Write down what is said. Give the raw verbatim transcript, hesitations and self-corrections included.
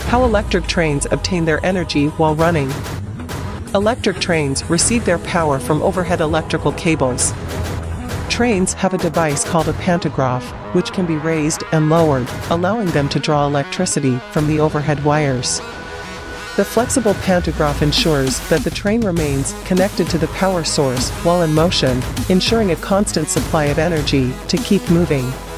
How electric trains obtain their energy while running. Electric trains receive their power from overhead electrical cables. Trains have a device called a pantograph, which can be raised and lowered, allowing them to draw electricity from the overhead wires. The flexible pantograph ensures that the train remains connected to the power source while in motion, ensuring a constant supply of energy to keep moving.